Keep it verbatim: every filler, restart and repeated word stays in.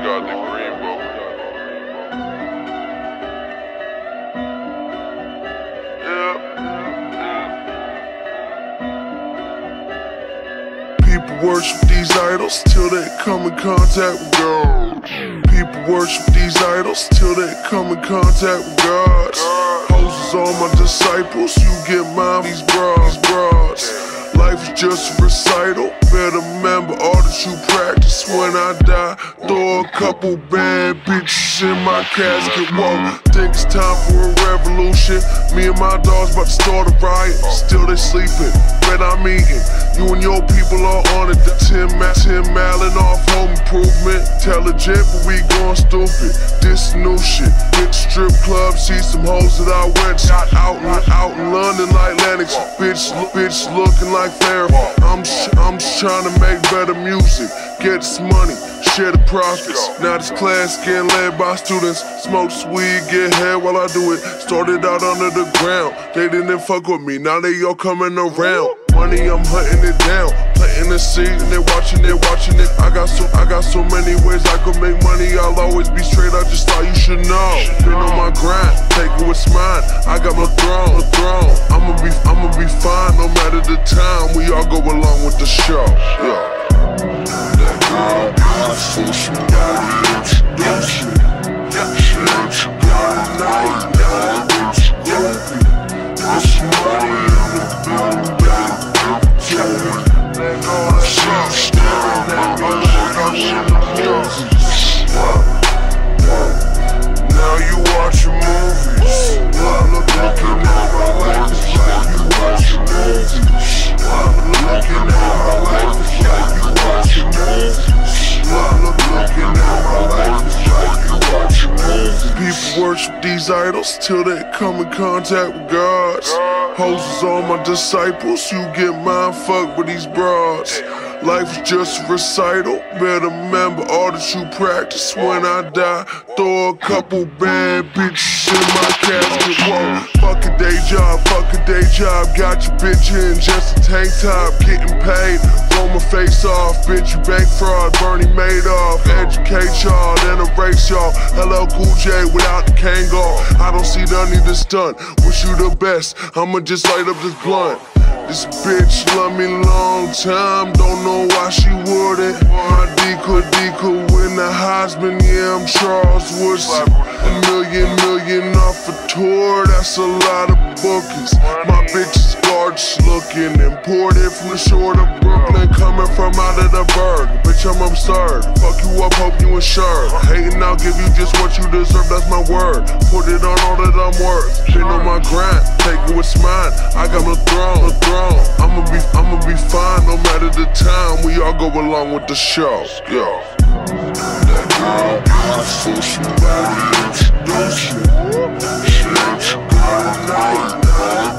got the green book. People worship these idols till they come in contact with God. People worship these idols till they come in contact with God. Hoses all my disciples, you get mine, these bras, bras. Life is just a recital, better remember all that you practice. When I die, throw a couple bad bitches in my casket. Whoa, think it's time for a revolution. Me and my dogs about to start a riot, still they sleeping, but I'm eating. You and your people are on it. The Tim, Tim Allen off home improvement. Intelligent, but we going stupid. This new shit. Hit strip club, see some hoes that I went shot out in, out in London like Lennox. Bitch, bitch looking like Farrah. I'm, I'm just trying to make better music. Get this money, share the profits. Now this class getting led by students. Smoke weed, get head while I do it. Started out under the ground. They didn't fuck with me, now they all coming around. Money, I'm hunting it down, planting the seed and they watching it, watching it. I got so, I got so many ways I could make money. I'll always be straight. I just thought you should know. Been on my grind, take what's mine. I got my throne, throne. I'ma be, I'ma be fine no matter the time. We all go along with the show. Yeah. That girl beautiful, somebody introduce me. She ain't you got a night, now it's goofy. There's somebody in the building. Now you watching movies. Looking at my life like you watching movies. Looking at my life like you watching movies. Looking at my life like you watching movies. People worship these idols till they come in contact with God. Hoses all my disciples, you get mine, fuck with these bras. Life is just a recital, better remember all that you practice. When I die, throw a couple bad bitches in my casket. Whoa, fuck a day job, fuck a day job. Got your bitch in just a tank top, getting paid. Roll my face off, bitch, you bank fraud. Bernie Madoff, educate y'all, then erase y'all. L L Cool J without the Kangol. I don't see none of this done. Wish you the best, I'ma just light up this blunt. This bitch love me long time, don't know why she wouldn't. My Deca Deca win the Heisman, yeah, I'm Charles Woodson. A million, million off a tour, that's a lot of bookings. My bitch is gorgeous looking, imported from the shore of Brooklyn, coming from out of the burg. Bitch, I'm absurd, fuck you up, hope you insured. Hating, I'll give you just what you deserve, that's my word. Put it on all that I'm worth. Been on my grind, take what's mine. I got my throne, throne. I'ma be, I'ma be fine no matter the time. We all go along with the show. Yo. That girl beautiful, somebody introduce me. She ain't you got a night,